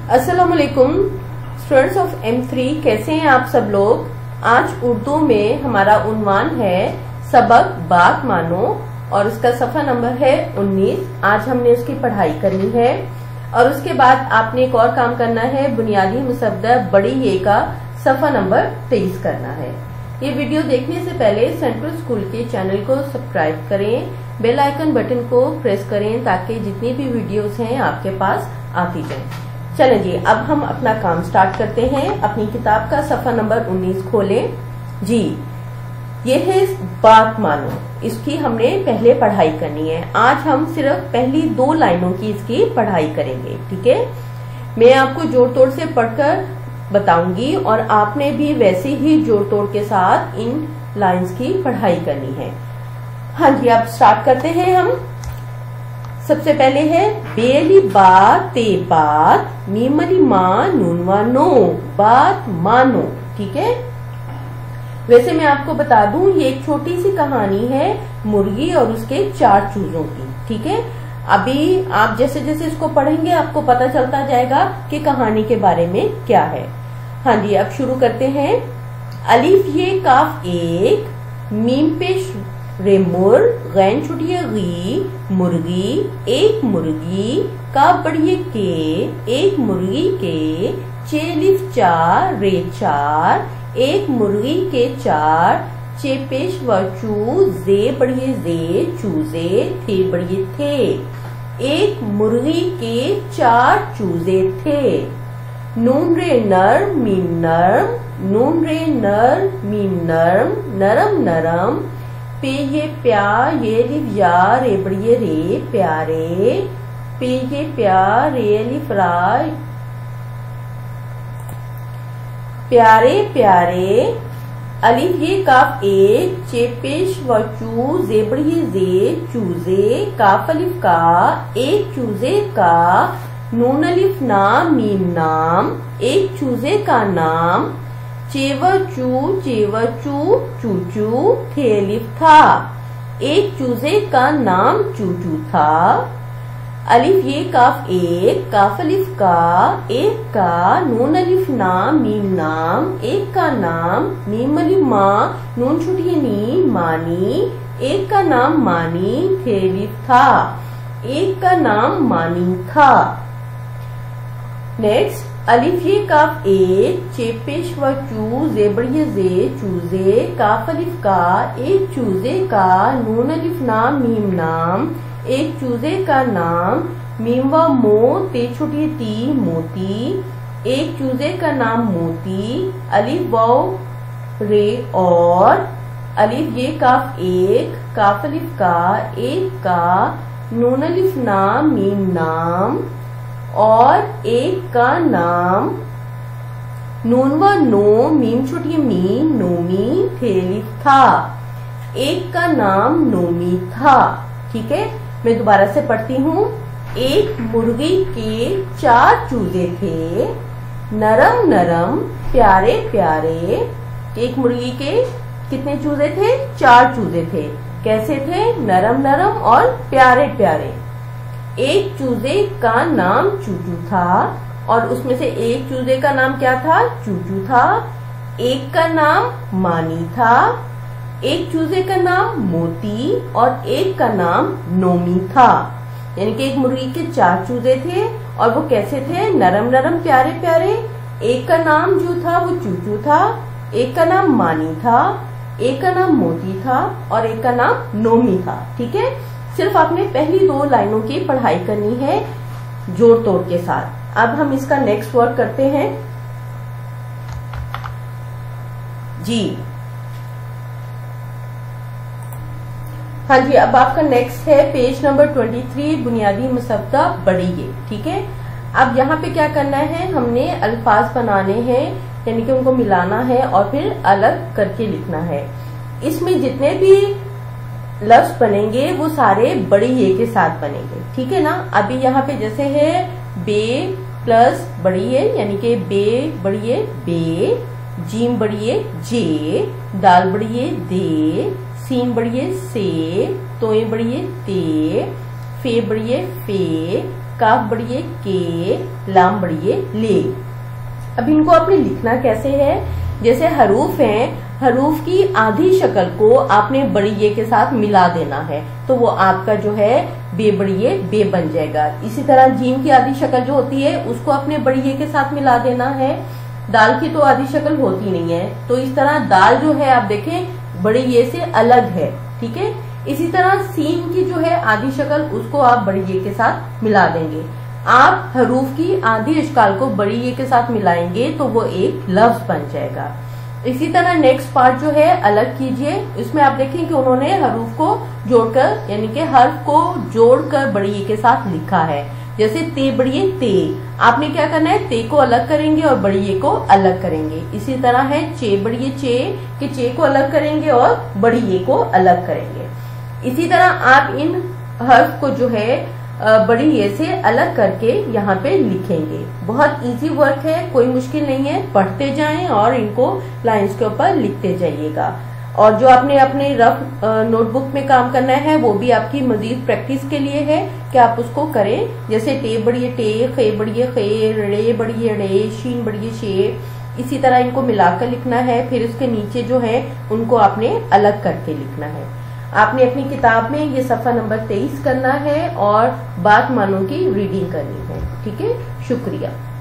अस्सलामुअलैकुम students of M3, कैसे हैं आप सब लोग। आज उर्दू में हमारा उन्वान है सबक बात मानो और उसका सफा नंबर है 19। आज हमने उसकी पढ़ाई करनी है और उसके बाद आपने एक और काम करना है, बुनियादी मुसद्दा बड़ी ये का सफा नंबर 23 करना है। ये वीडियो देखने से पहले सेंट्रल स्कूल के चैनल को सब्सक्राइब करें, बेल आइकन बटन को प्रेस करें ताकि जितनी भी वीडियोस हैं आपके पास आती जाएं। चलें जी, अब हम अपना काम स्टार्ट करते हैं। अपनी किताब का सफा नंबर 19 खोलें जी। ये है बात मानो, इसकी हमने पहले पढ़ाई करनी है। आज हम सिर्फ पहली 2 लाइनों की इसकी पढ़ाई करेंगे, ठीक है। मैं आपको जोड़ तोड़ से पढ़कर बताऊंगी और आपने भी वैसे ही जोड़ तोड़ के साथ इन लाइंस की पढ़ाई करनी है। हाँ जी, अब स्टार्ट करते हैं हम। सबसे पहले है बेली बात ते बात, मीमली माँ नूनवा नो, बात मानो, ठीक है। वैसे मैं आपको बता दूं, ये एक छोटी सी कहानी है मुर्गी और उसके 4 चूजों की, ठीक है। अभी आप जैसे जैसे इसको पढ़ेंगे आपको पता चलता जाएगा कि कहानी के बारे में क्या है। हाँ जी, अब शुरू करते हैं। अलिफ ये काफ एक, मीम पेश रे मुर, गैन छुटिए गी, मुर्गी एक मुर्गी, का बढ़िए के एक मुर्गी के, चेलिफ 4 रे 4 एक मुर्गी के 4, चे पेश व चू जे बढ़िए जे चूजे, थे बढ़िए थे, एक मुर्गी के 4 चूजे थे। नून रे नर मीम नरम, नून रे नर मीम नरम, नरम नरम, पे ये प्या ये लिफ या रे बढ़िए रे प्यारे, पे ये प्या रे लिफ रा प्यारे प्यारे। अलिफ ये काफ एक, चेपेश व चू जे बढ़िए जे चूजे, काफ अलिफ का एक चूजे का, नून अलिफ नाम मीम नाम एक चूजे का नाम, चेवचू चेवचू चूचू, थे अलिफ था एक चूजे का नाम चूचू था। अलिफ ये काफ एक, काफ अलिफ का एक का, नून अलिफ नाम मीम नाम एक का नाम, मीम अलिफ माँ नून छुटिए नी मानी एक का नाम मानी, थे अलिफ था एक का नाम मानी था। नेक्स्ट, अलिफ ये काफ एक, चेपेश व चू जे बढ़िए जे चूजे, काफ अलिफ का एक चूजे का, नून अलिफ नाम मीम नाम एक चूजे का नाम, मीम व मो ते छोटी ती मोती एक चूजे का नाम मोती, अलिफ वाव रे और, अलिफ ये काफ एक, काफ अलिफ का एक का, नून अलिफ नाम मीम नाम और एक का नाम, नून व नो मीम छोटी मीम नोमी, थे अलिफ था एक का नाम नोमी था, ठीक है। मैं दोबारा से पढ़ती हूँ। एक मुर्गी के 4 चूजे थे, नरम नरम प्यारे प्यारे। एक मुर्गी के कितने चूजे थे? 4 चूजे थे। कैसे थे? नरम नरम और प्यारे प्यारे। एक चूजे का नाम चूचू था और उसमें से एक चूजे का नाम क्या था? चूचू था। एक का नाम मानी था, एक चूजे का नाम मोती और एक का नाम नोमी था। यानी कि एक मुर्गी के 4 चूजे थे और वो कैसे थे? नरम नरम प्यारे प्यारे। एक का नाम जो था वो चूचू था, एक का नाम मानी था, एक का नाम मोती था और एक का नाम नोमी था, ठीक है। सिर्फ आपने पहली 2 लाइनों की पढ़ाई करनी है जोड़ तोड़ के साथ। अब हम इसका नेक्स्ट वर्क करते हैं जी। हाँ जी, अब आपका नेक्स्ट है पेज नंबर 23, बुनियादी मुसद्दा बड़ी ये, ठीक है। अब यहाँ पे क्या करना है, हमने अल्फाज बनाने हैं, यानी कि उनको मिलाना है और फिर अलग करके लिखना है। इसमें जितने भी लफ्ज बनेंगे वो सारे बड़ी ये के साथ बनेंगे, ठीक है ना। अभी यहाँ पे जैसे है बे प्लस बड़ी ये, यानी कि बे बड़ी ये बे, जीम बड़ी ये जे, दाल बड़ी ये दे, सीन बढ़िए से, तोए बढ़िए ते, फे बढ़िए फे, काफ बढ़िए के, लाम बढ़िए ले। अब इनको आपने लिखना कैसे है, जैसे हरूफ हैं, हरूफ की आधी शक्ल को आपने बड़ी ये के साथ मिला देना है, तो वो आपका जो है बे बड़ी ये बे बन जाएगा। इसी तरह जीम की आधी शक्ल जो होती है उसको आपने बड़ी ये के साथ मिला देना है। दाल की तो आधी शक्ल होती नहीं है, तो इस तरह दाल जो है आप देखें बड़ी ये से अलग है, ठीक है। इसी तरह सीन की जो है आधी शक्ल उसको आप बड़ी ये के साथ मिला देंगे। आप हरूफ की आधी अशकाल को बड़ी ये के साथ मिलाएंगे तो वो एक लफ्ज बन जाएगा। इसी तरह नेक्स्ट पार्ट जो है अलग कीजिए, इसमें आप देखें कि उन्होंने हरूफ को जोड़कर यानी कि हर्फ को जोड़कर बड़ी ये के साथ लिखा है। जैसे ते बड़िए ते, आपने क्या करना है, ते को अलग करेंगे और बड़ी ये को अलग करेंगे। इसी तरह है चे बड़िए चे, कि चे को अलग करेंगे और बड़ी ये को अलग करेंगे। इसी तरह आप इन हर्फ को जो है बड़ी ये से अलग करके यहाँ पे लिखेंगे। बहुत इजी वर्क है, कोई मुश्किल नहीं है, पढ़ते जाएं और इनको लाइंस के ऊपर लिखते जाइएगा। और जो आपने अपने रफ नोटबुक में काम करना है वो भी आपकी मजीद प्रैक्टिस के लिए है कि आप उसको करें। जैसे टे बड़िए टे, खे बड़िए खे, रे बड़िए रे, शीन बड़िए शे, इसी तरह इनको मिलाकर लिखना है। फिर उसके नीचे जो है उनको आपने अलग करके लिखना है। आपने अपनी किताब में ये सफा नंबर 23 करना है और बात मानो की रीडिंग करनी है, ठीक है। शुक्रिया।